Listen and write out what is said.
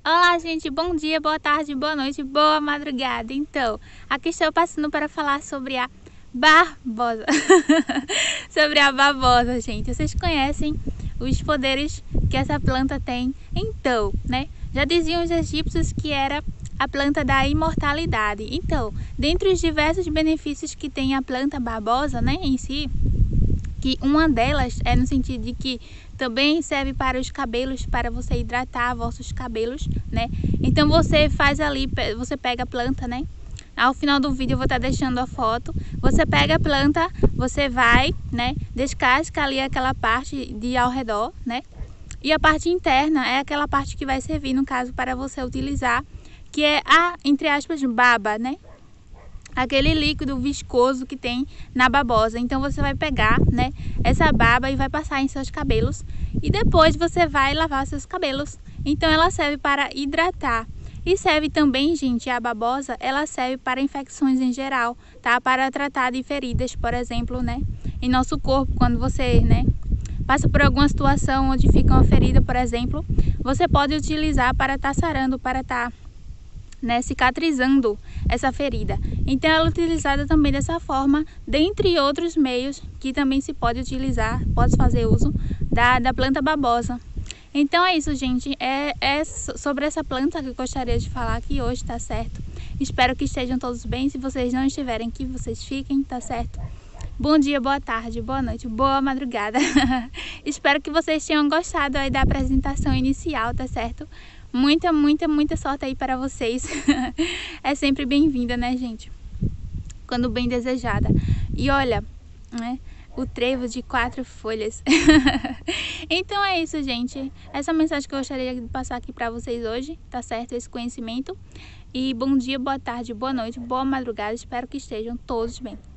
Olá, gente, bom dia, boa tarde, boa noite, boa madrugada. Então, aqui estou passando para falar sobre a babosa. Sobre a babosa, gente. Vocês conhecem os poderes que essa planta tem? Então, né? Já diziam os egípcios que era a planta da imortalidade. Então, dentre os diversos benefícios que tem a planta babosa, né, em si, que uma delas é no sentido de que também serve para os cabelos, para você hidratar vossos cabelos, né? Então você faz ali, você pega a planta, né? Ao final do vídeo eu vou estar deixando a foto. Você pega a planta, você vai, né? Descasca ali aquela parte de ao redor, né? E a parte interna é aquela parte que vai servir, no caso, para você utilizar, que é a, entre aspas, baba, né? Aquele líquido viscoso que tem na babosa. Então você vai pegar, né, essa baba e vai passar em seus cabelos e depois você vai lavar seus cabelos. Então ela serve para hidratar e serve também, gente, a babosa, ela serve para infecções em geral, tá? Para tratar de feridas, por exemplo, né, em nosso corpo, quando você, né, passa por alguma situação onde fica uma ferida, por exemplo, você pode utilizar para estar sarando, para estar, né, cicatrizando essa ferida. Então ela é utilizada também dessa forma, dentre outros meios que também se pode utilizar, pode fazer uso da planta babosa. Então é isso, gente, é sobre essa planta que eu gostaria de falar aqui hoje, tá certo? Espero que estejam todos bem. Se vocês não estiverem aqui, vocês fiquem, tá certo? Bom dia, boa tarde, boa noite, boa madrugada. Espero que vocês tenham gostado aí da apresentação inicial, tá certo? Muita sorte aí para vocês. É sempre bem-vinda, né, gente? Quando bem desejada. E olha, né, o trevo de 4 folhas. Então é isso, gente. Essa mensagem que eu gostaria de passar aqui para vocês hoje, tá certo? Esse conhecimento. E bom dia, boa tarde, boa noite, boa madrugada. Espero que estejam todos bem.